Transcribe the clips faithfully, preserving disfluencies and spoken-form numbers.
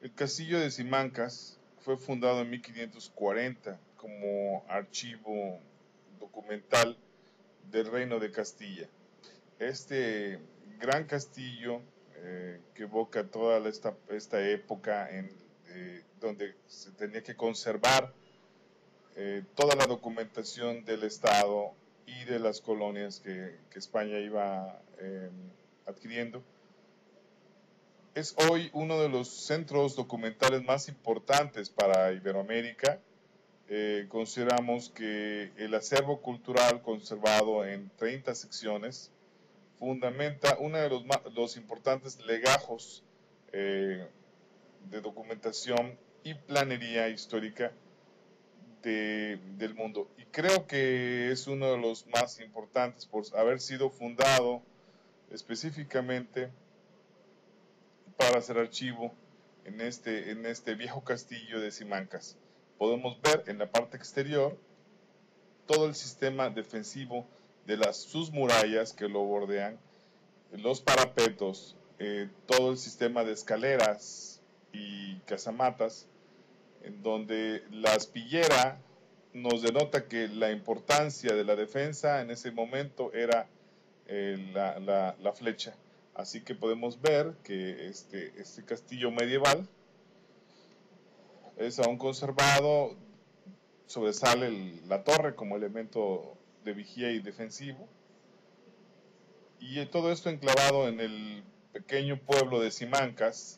El castillo de Simancas fue fundado en mil quinientos cuarenta como archivo documental del Reino de Castilla. Este gran castillo eh, que evoca toda esta, esta época en, eh, donde se tenía que conservar eh, toda la documentación del Estado y de las colonias que, que España iba eh, adquiriendo. Es hoy uno de los centros documentales más importantes para Iberoamérica. Eh, consideramos que el acervo cultural conservado en treinta secciones fundamenta uno de los, los importantes legajos eh, de documentación y planería histórica de, del mundo. Y creo que es uno de los más importantes por haber sido fundado específicamente para hacer archivo en este, en este viejo castillo de Simancas. Podemos ver en la parte exterior todo el sistema defensivo de las sus murallas que lo bordean, los parapetos, eh, todo el sistema de escaleras y casamatas, en donde la aspillera nos denota que la importancia de la defensa en ese momento era eh, la, la, la flecha. Así que podemos ver que este, este castillo medieval es aún conservado, sobresale el, la torre como elemento de vigía y defensivo, y todo esto enclavado en el pequeño pueblo de Simancas,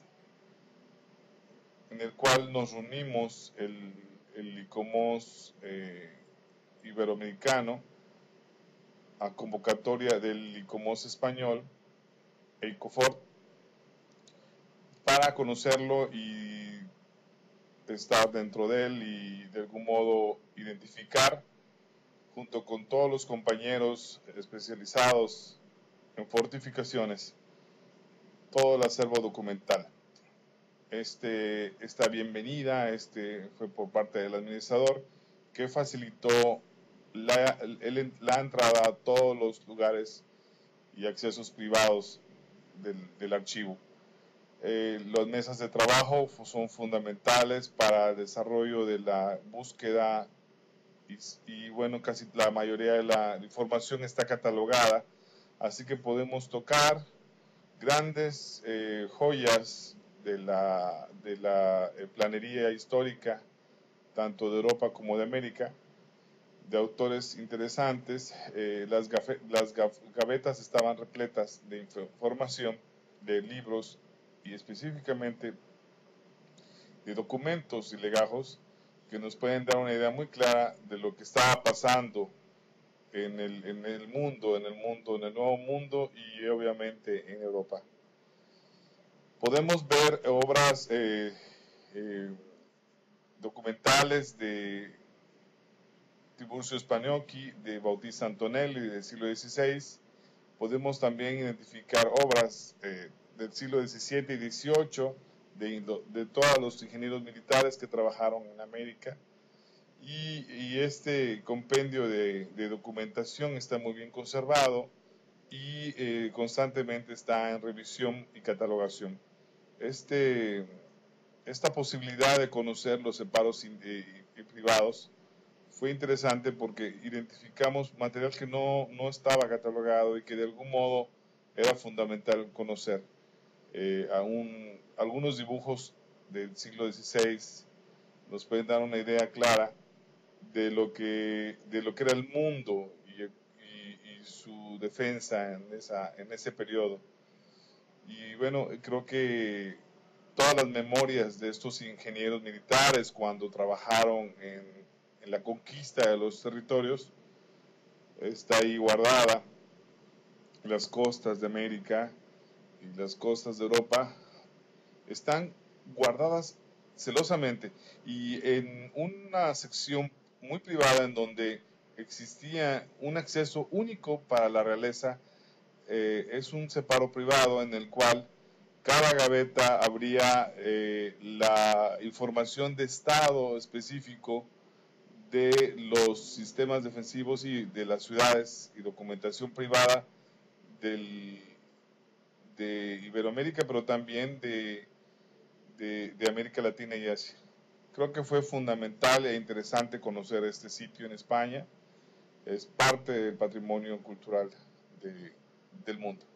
en el cual nos reunimos el, el ICOMOS eh, iberoamericano a convocatoria del ICOMOS español, EICOFOR, para conocerlo y estar dentro de él y de algún modo identificar junto con todos los compañeros especializados en fortificaciones todo el acervo documental. Este, esta bienvenida este, fue por parte del administrador, que facilitó la, el, la entrada a todos los lugares y accesos privados del, del archivo. Eh, las mesas de trabajo son fundamentales para el desarrollo de la búsqueda y, y bueno, casi la mayoría de la información está catalogada, así que podemos tocar grandes eh, joyas de la, de la eh, planería histórica, tanto de Europa como de América, de autores interesantes. Eh, las, gafe, las gaf, gavetas estaban repletas de información, de libros y específicamente de documentos y legajos que nos pueden dar una idea muy clara de lo que estaba pasando en el, en el mundo, en el mundo, en el nuevo mundo y obviamente en Europa. Podemos ver obras eh, eh, documentales de Tiburcio Spagnocchi, de Bautista Antonelli del siglo dieciséis. Podemos también identificar obras eh, del siglo diecisiete y dieciocho de, de todos los ingenieros militares que trabajaron en América. Y, y este compendio de, de documentación está muy bien conservado y eh, constantemente está en revisión y catalogación. Este, esta posibilidad de conocer los separos y, y privados fue interesante porque identificamos material que no, no estaba catalogado y que de algún modo era fundamental conocer. Eh, aún, algunos dibujos del siglo dieciséis nos pueden dar una idea clara de lo que, de lo que era el mundo y, y, y su defensa en, esa, en ese periodo. Y bueno, creo que todas las memorias de estos ingenieros militares cuando trabajaron en, en la conquista de los territorios está ahí guardada. Las costas de América y las costas de Europa están guardadas celosamente y en una sección muy privada en donde existía un acceso único para la realeza. Eh, es un separo privado en el cual cada gaveta habría eh, la información de estado específico de los sistemas defensivos y de las ciudades y documentación privada del, de Iberoamérica, pero también de, de, de América Latina y Asia. Creo que fue fundamental e interesante conocer este sitio en España. Es parte del patrimonio cultural de, del mundo.